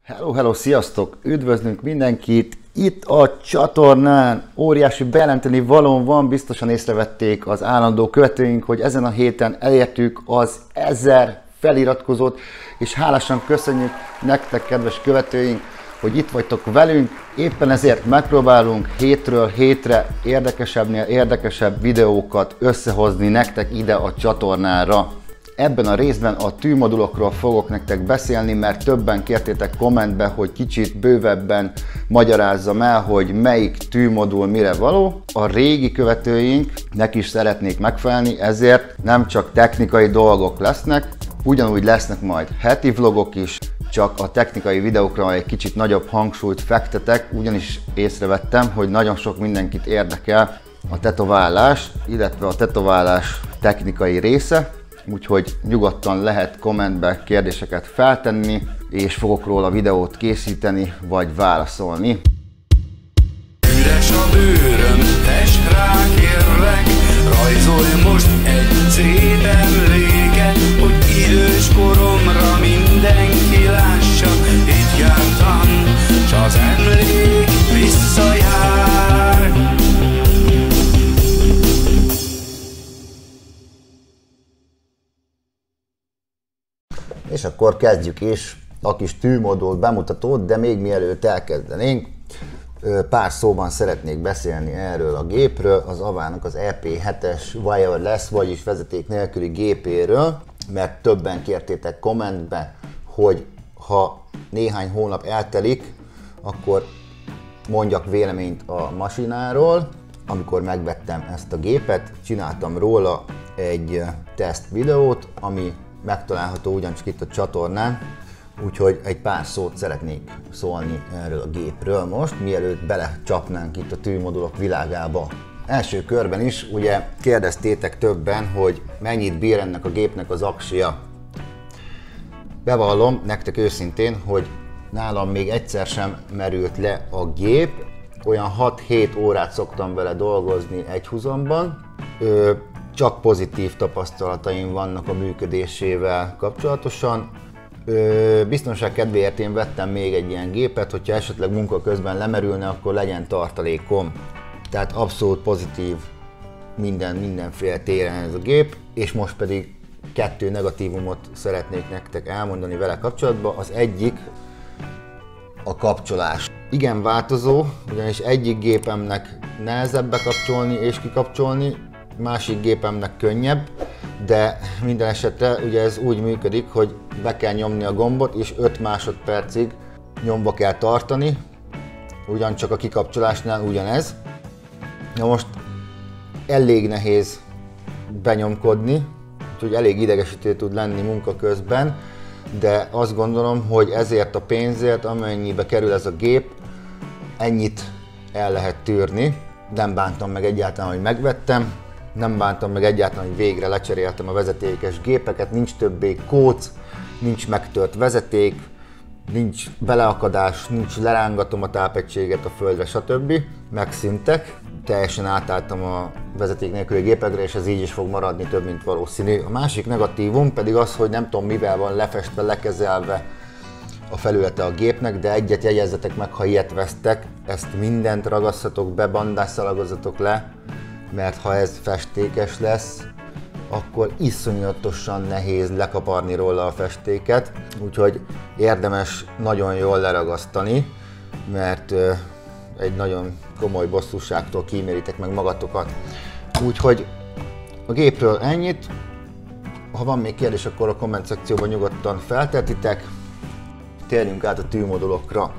Hello, sziasztok! Üdvözlünk mindenkit itt a csatornán! Óriási bejelenteni valón van, biztosan észrevették az állandó követőink, hogy ezen a héten elértük az 1000 feliratkozót, és hálásan köszönjük nektek, kedves követőink, hogy itt vagytok velünk. Éppen ezért megpróbálunk hétről hétre érdekesebbnél érdekesebb videókat összehozni nektek ide a csatornára. Ebben a részben a tűmodulokról fogok nektek beszélni, mert többen kértétek kommentbe, hogy kicsit bővebben magyarázzam el, hogy melyik tűmodul mire való. A régi követőinknek is szeretnék megfelelni, ezért nem csak technikai dolgok lesznek, ugyanúgy lesznek majd heti vlogok is, csak a technikai videókra egy kicsit nagyobb hangsúlyt fektetek, ugyanis észrevettem, hogy nagyon sok mindenkit érdekel a tetoválás, illetve a tetoválás technikai része. Úgyhogy nyugodtan lehet kommentbe kérdéseket feltenni, és fogok róla videót készíteni, vagy válaszolni. Üres a bőröm, tess rá kérlek, rajzolj most egy szép emléket, hogy idős koromra mindenki lássa, itt jártam, s az emlék visszajár. És akkor kezdjük is a kis tűmodul bemutatót, de még mielőtt elkezdenénk, pár szóban szeretnék beszélni erről a gépről, az Avának az EP7-es wireless, vagyis vezeték nélküli gépéről, mert többen kértétek kommentbe, hogy ha néhány hónap eltelik, akkor mondjak véleményt a masináról. Amikor megvettem ezt a gépet, csináltam róla egy teszt videót, ami megtalálható ugyancsak itt a csatornán, úgyhogy egy pár szót szeretnék szólni erről a gépről most, mielőtt belecsapnánk itt a tűmodulok világába. Első körben is ugye kérdeztétek többen, hogy mennyit bír ennek a gépnek az aksia. Bevallom nektek őszintén, hogy nálam még egyszer sem merült le a gép, olyan 6-7 órát szoktam vele dolgozni egy huzamban. Csak pozitív tapasztalataim vannak a működésével kapcsolatosan. Biztonság kedvéért én vettem még egy ilyen gépet, hogyha esetleg munka közben lemerülne, akkor legyen tartalékom. Tehát abszolút pozitív mindenféle téren ez a gép, és most pedig 2 negatívumot szeretnék nektek elmondani vele kapcsolatban. Az egyik a kapcsolás. Igen változó, ugyanis egyik gépemnek nehezebb bekapcsolni és kikapcsolni, másik gépemnek könnyebb, de minden esetre ugye ez úgy működik, hogy be kell nyomni a gombot, és 5 másodpercig nyomva kell tartani, ugyancsak a kikapcsolásnál ugyanez. Na most elég nehéz benyomkodni, úgyhogy elég idegesítő tud lenni munka közben, de azt gondolom, hogy ezért a pénzért, amennyibe kerül ez a gép, ennyit el lehet tűrni. Nem bántam meg egyáltalán, hogy megvettem. Nem bántam meg egyáltalán, hogy végre lecseréltem a vezetékes gépeket, nincs többé kóc, nincs megtört vezeték, nincs beleakadás, nincs lerángatom a tápegységet a földre, stb. Megszűntek. Teljesen átálltam a vezeték nélküli gépekre, és ez így is fog maradni, több mint valószínű. A másik negatívum pedig az, hogy nem tudom mivel van lefestve, lekezelve a felülete a gépnek, de egyet jegyezzetek meg, ha ilyet vesztek, ezt mindent ragasztatok be, bandásszalagozzatok le, mert ha ez festékes lesz, akkor iszonyatosan nehéz lekaparni róla a festéket, úgyhogy érdemes nagyon jól leragasztani, mert egy nagyon komoly bosszúságtól kíméritek meg magatokat. Úgyhogy a gépről ennyit, ha van még kérdés, akkor a komment szekcióban nyugodtan feltetitek. Térjünk át a tűmodulokra.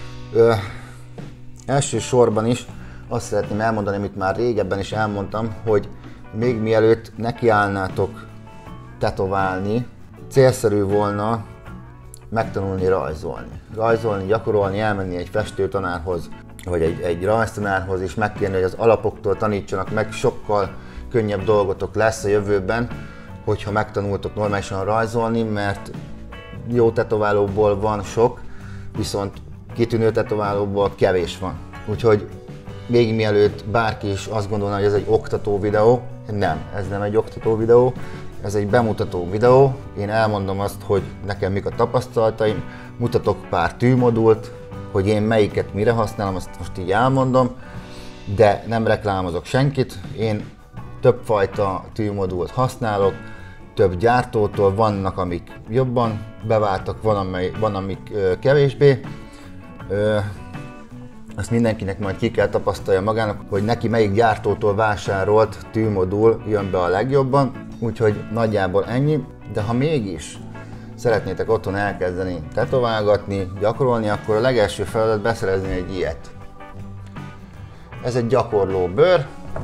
Elsősorban is azt szeretném elmondani, amit már régebben is elmondtam, hogy még mielőtt nekiállnátok tetoválni, célszerű volna megtanulni rajzolni. Rajzolni, gyakorolni, elmenni egy festőtanárhoz, vagy egy rajztanárhoz, és megkérni, hogy az alapoktól tanítsanak meg, sokkal könnyebb dolgotok lesz a jövőben, hogyha megtanultok normálisan rajzolni, mert jó tetoválóból van sok, viszont kitűnő tetoválóból kevés van. Úgyhogy még mielőtt bárki is azt gondolna, hogy ez egy oktató videó, nem, ez nem egy oktató videó, ez egy bemutató videó. Én elmondom azt, hogy nekem mik a tapasztalataim, Mutatok pár tűmodult, hogy én melyiket mire használom, azt most így elmondom, de nem reklámozok senkit. Én többfajta tűmodult használok, több gyártótól, vannak amik jobban beváltak, van amik kevésbé. Azt mindenkinek majd ki kell tapasztalja magának, hogy neki melyik gyártótól vásárolt tűmodul jön be a legjobban, úgyhogy nagyjából ennyi, de ha mégis szeretnétek otthon elkezdeni tetoválgatni, gyakorolni, akkor a legelső feladat beszerezni egy ilyet. Ez egy gyakorló bőr,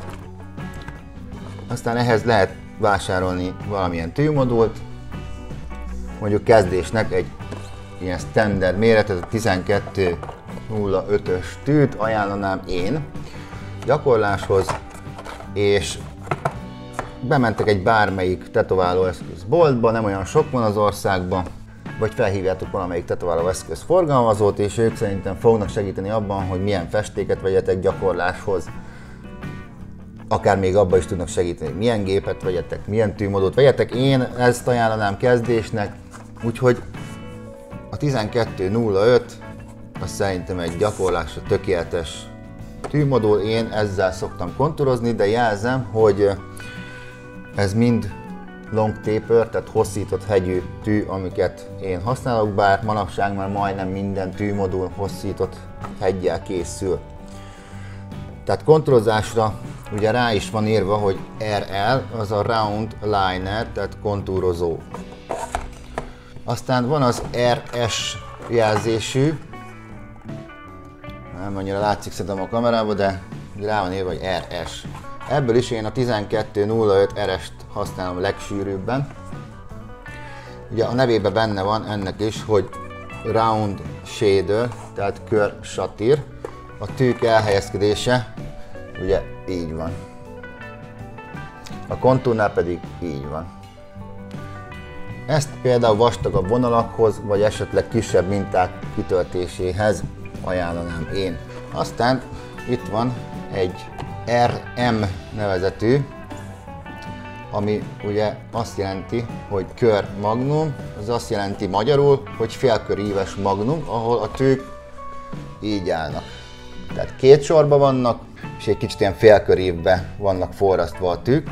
aztán ehhez lehet vásárolni valamilyen tűmodult, mondjuk kezdésnek egy ilyen standard méretet, a 12-05-ös tűt ajánlanám én gyakorláshoz, és bementek egy bármelyik tetoválóeszköz boltba, nem olyan sok van az országban, vagy felhívjátok valamelyik tetoválóeszköz forgalmazót, és ők szerintem fognak segíteni abban, hogy milyen festéket vegyetek gyakorláshoz. Akár még abban is tudnak segíteni, hogy milyen gépet vegyetek, milyen tűmodult vegyetek. Én ezt ajánlanám kezdésnek, úgyhogy a 1205 az szerintem egy gyakorlásra tökéletes tűmodul. Én ezzel szoktam kontúrozni, de jelzem, hogy ez mind long taper, tehát hosszított hegyű tű, amiket én használok, bár manapság már majdnem minden tűmodul hosszított heggyel készül. Tehát kontúrozásra ugye rá is van írva, hogy RL, az a round liner, tehát kontúrozó. Aztán van az RS jelzésű, nem annyira látszik szerintem a kamerában, de rá van írva, hogy RS. Ebből is én a 1205 RS-t használom legsűrűbben. Ugye a nevében benne van ennek is, hogy round shader, tehát kör satír. A tűk elhelyezkedése ugye így van. A kontúrnál pedig így van. Ezt például vastagabb vonalakhoz, vagy esetleg kisebb minták kitöltéséhez ajánlanám én. Aztán itt van egy RM nevezetű, ami ugye azt jelenti, hogy kör magnum, az azt jelenti magyarul, hogy félköríves magnum, ahol a tűk így állnak. Tehát két sorban vannak, és egy kicsit ilyen félkörívbe vannak forrasztva a tűk.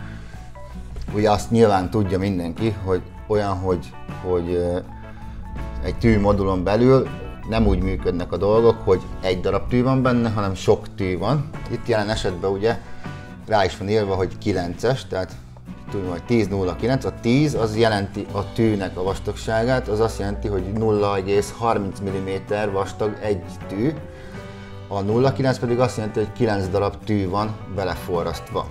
Ugye azt nyilván tudja mindenki, hogy olyan, hogy egy tűmodulon belül nem úgy működnek a dolgok, hogy egy darab tű van benne, hanem sok tű van. Itt jelen esetben ugye rá is van írva, hogy 9-es, tehát tudjuk, hogy 10-0-9. A 10 az jelenti a tűnek a vastagságát, az azt jelenti, hogy 0,30 mm vastag egy tű. A 0,9 pedig azt jelenti, hogy 9 darab tű van beleforrasztva.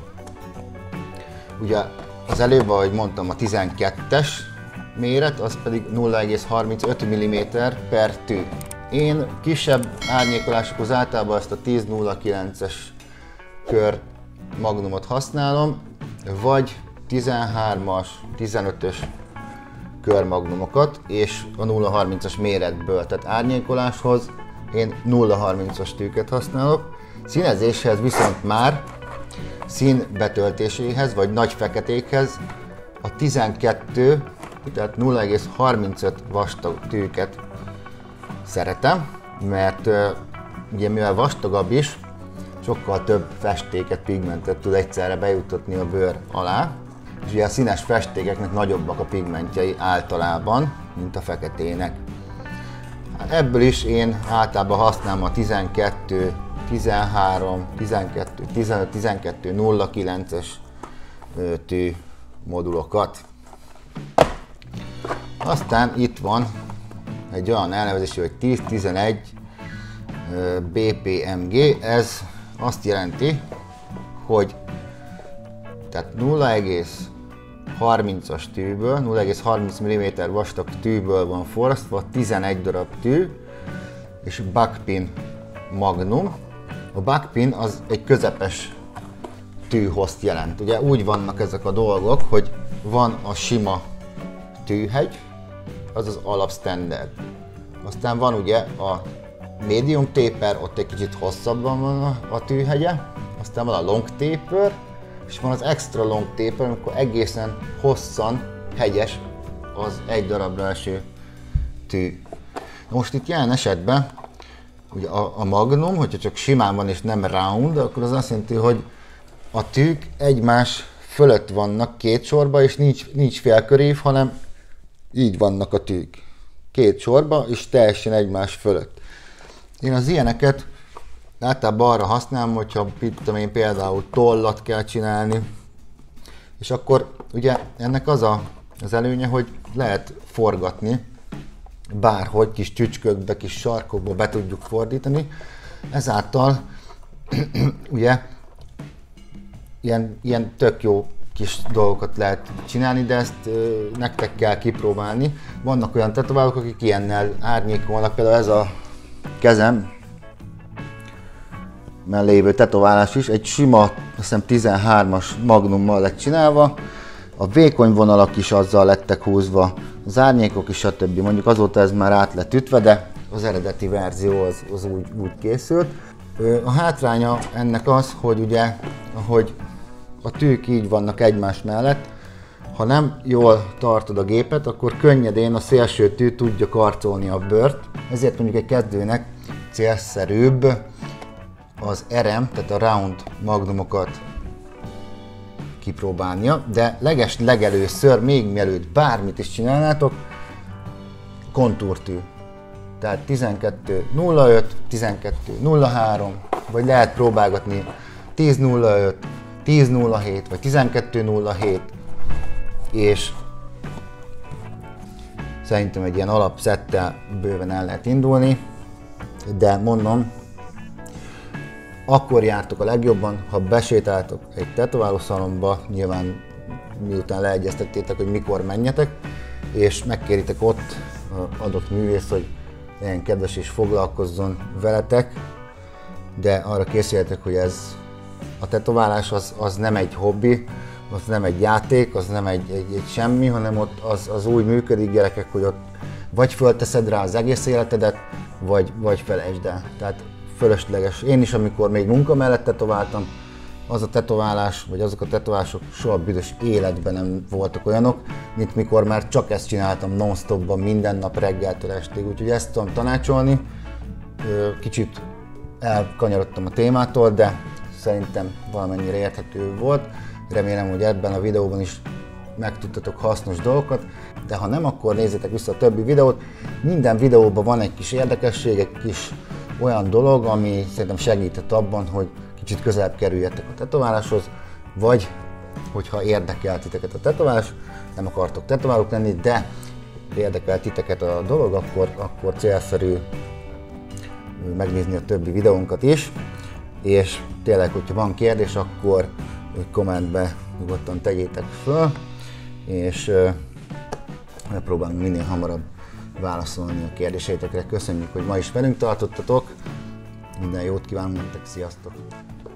Ugye az előbb, ahogy mondtam, a 12-es méret, az pedig 0,35 mm per tű. Én kisebb árnyékolásokhoz általában ezt a 10-09-es kör magnumot használom, vagy 13-as, 15-ös körmagnumokat, és a 0,30-as méretből, tehát árnyékoláshoz én 0,30-as tűket használok. Színezéshez viszont már színbetöltéséhez, vagy nagy feketékhez a 12, tehát 0,35 vastag tűket szeretem, mert ugye mivel vastagabb is, sokkal több festéket, pigmentet tud egyszerre bejuttatni a bőr alá, és ugye a színes festékeknek nagyobbak a pigmentjei általában, mint a feketének. Ebből is én általában használom a 12, 13, 12, 15, 12, 09-es tű modulokat. Aztán itt van egy olyan elnevezés, hogy 10-11 BPMG, ez azt jelenti, hogy tehát 0,30-as tűből, 0,30 mm vastag tűből van forrasztva 11 darab tű, és backpin magnum. A backpin az egy közepes tűhoszt jelent. Ugye úgy vannak ezek a dolgok, hogy van a sima tűhegy, az az alapstandard. Aztán van ugye a medium taper, ott egy kicsit hosszabban van a tűhegye, aztán van a long taper, és van az extra long taper, amikor egészen hosszan hegyes az egy darabra eső tű. Most itt jelen esetben ugye a magnum, hogyha csak simán van és nem round, akkor az azt jelenti, hogy a tűk egymás fölött vannak két sorba, és nincs félkörív, hanem így vannak a tűk. Két sorba, és teljesen egymás fölött. Én az ilyeneket általában arra használom, hogyha én például tollat kell csinálni, és akkor ugye ennek az előnye, hogy lehet forgatni, bárhogy kis csücskökbe, kis sarkokba be tudjuk fordítani. Ezáltal ugye ilyen tök jó kis dolgokat lehet csinálni, de ezt nektek kell kipróbálni. Vannak olyan tetoválók, akik ilyennel árnyékolnak, például ez a kezem mellé lévő tetoválás is egy sima, azt hiszem 13-as magnummal lett csinálva. A vékony vonalak is azzal lettek húzva, az árnyékok is, stb. Mondjuk azóta ez már át lett ütve, de az eredeti verzió az úgy készült. A hátránya ennek az, hogy ugye, ahogy a tűk így vannak egymás mellett, ha nem jól tartod a gépet, akkor könnyedén a szélső tű tudja karcolni a bőrt. Ezért mondjuk egy kezdőnek célszerűbb az RM, tehát a round magnumokat kipróbálnia, de legelőször, még mielőtt bármit is csinálnátok, kontúrtű. Tehát 12.05, 12.03, vagy lehet próbálgatni 10.05, 10.07 vagy 12.07, és szerintem egy ilyen alapszettel bőven el lehet indulni, de mondom, akkor jártok a legjobban, ha besétáltok egy tetoválószalomba, nyilván miután leegyeztettétek, hogy mikor menjetek, és megkéritek ott adott művész, hogy legyen kedves és foglalkozzon veletek, de arra készüljetek, hogy ez a tetoválás az nem egy hobbi, az nem egy játék, az nem egy semmi, hanem ott az úgy működik, gyerekek, hogy ott vagy fölteszed rá az egész életedet, vagy felejtsd el. Tehát fölösleges. Én is, amikor még munka mellett tetováltam, az a tetoválás, vagy azok a tetoválások soha büdös életben nem voltak olyanok, mint mikor már csak ezt csináltam non-stopban minden nap reggeltől estig. Úgyhogy ezt tudom tanácsolni. Kicsit elkanyarodtam a témától, de szerintem valamennyire érthető volt. Remélem, hogy ebben a videóban is megtudtatok hasznos dolgokat, de ha nem, akkor nézzétek vissza a többi videót. Minden videóban van egy kis érdekesség, egy kis olyan dolog, ami szerintem segített abban, hogy kicsit közelebb kerüljetek a tetováláshoz, vagy hogyha érdekel titeket a tetoválás, nem akartok tetoválók lenni, de érdekel titeket a dolog, akkor célszerű megnézni a többi videónkat is, és tényleg, hogyha van kérdés, akkor kommentbe nyugodtan tegyétek föl, és megpróbálunk minél hamarabb válaszolni a kérdéseitekre. Köszönjük, hogy ma is velünk tartottatok, minden jót kívánunk nektek, sziasztok!